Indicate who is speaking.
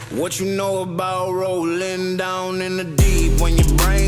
Speaker 1: What you know about rolling down in the deep when your brain